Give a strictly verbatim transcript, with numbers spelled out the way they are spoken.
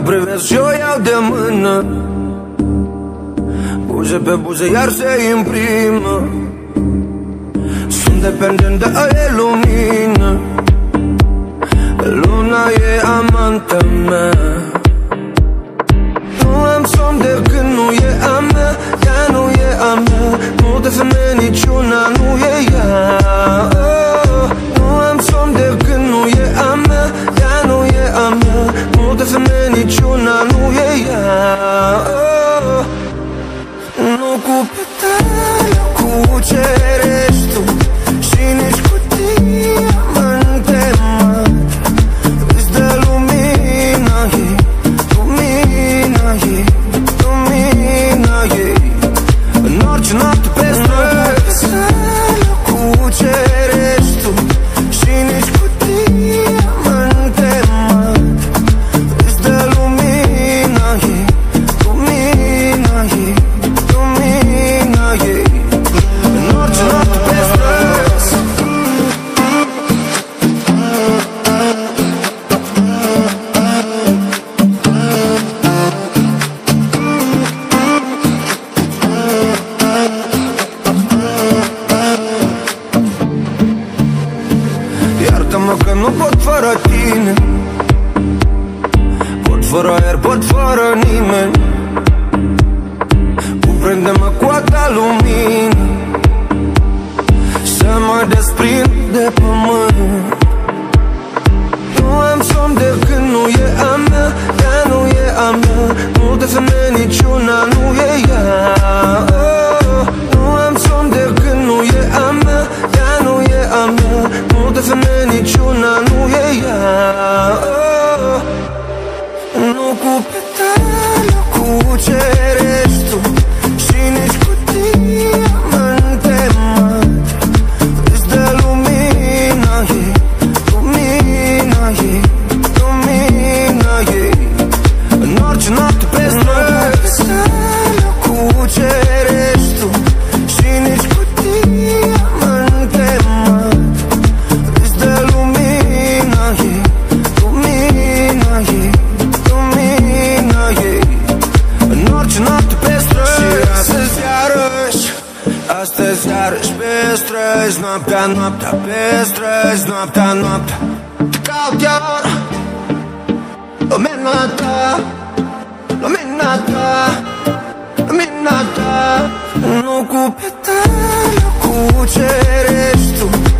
privesc și o iau de mână, buze pe buze iar se imprimă. Sunt dependent de a e lumină, luna e amanta mea. Nu am somn de când nu e a mea, ea nu e a mea. Multe femei, niciuna nu e ea. Oh, nu am somn de când nu e a mea, ea nu e a mea. Multe femei, niciuna nu e ea. Oh, nu cu petale, cu ce ești tu, și nici cu diamante mari. Îți dă lumina ei, lumina ei, lumina ei. În orice noapte pe străzi, cu ce ești tu, și nici cu diamante mari. Îți dă lumina ei, lumina ei, lumina ei. În orice noapte pe străzi. Iartă-mă că nu pot fără tine, pot fără aer, pot fără nimeni. Cuprinde-mă cu a ta lumină, să mă desprind de pământ. Nu am somn de când nu e a mea, ea nu e a mea. Multe femei, niciuna nu e ea. Oh, nu am somn de când nu e a mea, ea nu e a mea. Multe femei, niciuna nu e ea. Oh, nu cu petale, cu ce ești tu, și nici cu diamante mari. Îți dă lumina ei, lumina ei, lumina ei. În orice noapte pe străzi, cu ce ești tu, și nici cu diamante mari. Îți dă lumina ei, lumina ei, lumina ei. În orice noapte pe străzi. Și astăzi iarăși, astăzi iarăși pe străzi. Noaptea, noaptea pe străzi, noaptea, noaptea. Caut iar lumina ta, lumina ta, lumina ta. Nu cu petale, cu ce ești tu,